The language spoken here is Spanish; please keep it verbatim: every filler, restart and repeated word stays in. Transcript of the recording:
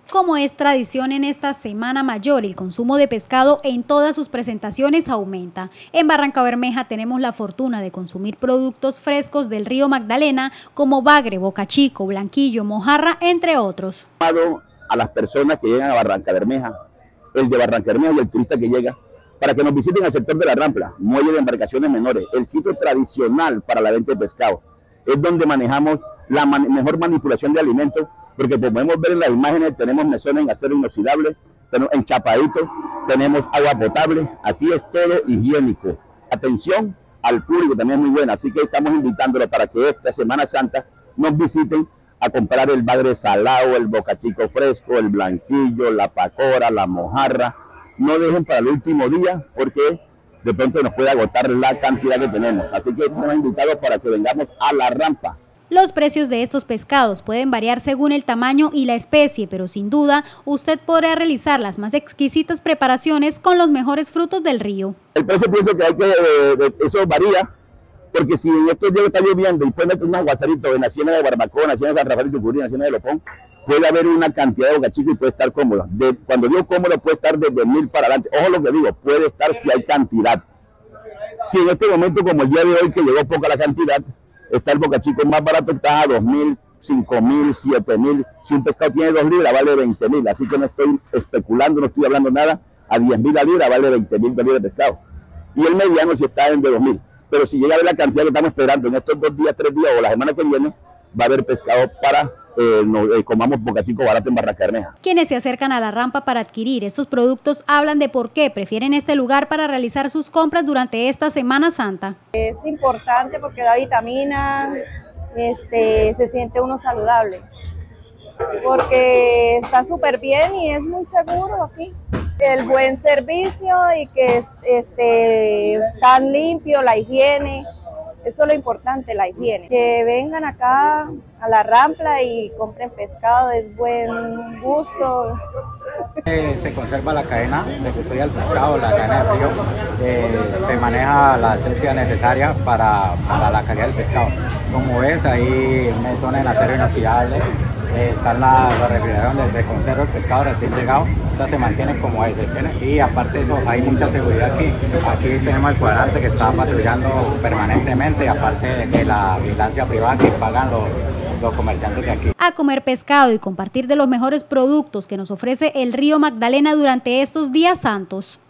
Como es tradición en esta Semana Mayor, el consumo de pescado en todas sus presentaciones aumenta. En Barrancabermeja tenemos la fortuna de consumir productos frescos del río Magdalena como bagre, bocachico, blanquillo, mojarra, entre otros. A las personas que llegan a Barrancabermeja, el de Barrancabermeja y el turista que llega, para que nos visiten al sector de la Rampla, muelle de embarcaciones menores, el sitio tradicional para la venta de pescado. Es donde manejamos la man mejor manipulación de alimentos, porque como podemos ver en las imágenes, tenemos mesones en acero inoxidable, enchapaditos, tenemos agua potable, aquí es todo higiénico. Atención al público también es muy buena, así que estamos invitándolos para que esta Semana Santa nos visiten a comprar el bagre salado, el bocachico fresco, el blanquillo, la pacora, la mojarra. No dejen para el último día porque de pronto nos puede agotar la cantidad que tenemos. Así que estamos invitados para que vengamos a la rampa. Los precios de estos pescados pueden variar según el tamaño y la especie, pero sin duda usted podrá realizar las más exquisitas preparaciones con los mejores frutos del río. El precio pienso que hay que, eh, eso varía, porque si en estos días está lloviendo y puede meter unos aguaceritos en la Ciénaga de Barbacoa, en la Ciénaga de San Rafael y Tucurí, en la Ciénaga de Lopón, puede haber una cantidad de bocachico y puede estar cómodo. De, cuando digo cómodo puede estar desde mil para adelante. Ojo lo que digo, puede estar si hay cantidad. Si en este momento, como el día de hoy, que llegó poca la cantidad, está el bocachico más barato, está a dos mil, cinco mil, siete mil. Si un pescado tiene dos libras, vale veinte mil. Así que no estoy especulando, no estoy hablando nada. A diez mil la libra vale veinte mil de pescado. Y el mediano si está en de dos mil. Pero si llega a ver la cantidad que estamos esperando en estos dos días, tres días o la semana que viene, va a haber pescado para eh, no, eh, comamos bocachico barato en Barrancabermeja. Quienes se acercan a la rampa para adquirir estos productos hablan de por qué prefieren este lugar para realizar sus compras durante esta Semana Santa. Es importante porque da vitamina, este, se siente uno saludable, porque está súper bien y es muy seguro aquí. El buen servicio y que esté tan limpio, la higiene, eso es lo importante, la higiene. Que vengan acá a la Rampla y compren pescado, es buen gusto. Eh, se conserva la cadena de custodia del pescado, la cadena del río, eh, se maneja la esencia necesaria para, para la calidad del pescado. Como ves, hay mesones en acero inoxidable, eh, están la, la refrigeración donde se conserva el pescado recién llegado, se mantiene como es, y aparte de eso hay mucha seguridad aquí. Aquí tenemos el cuadrante que está patrullando permanentemente, y aparte de la vigilancia privada que pagan los los comerciantes de aquí. A comer pescado y compartir de los mejores productos que nos ofrece el río Magdalena durante estos días santos.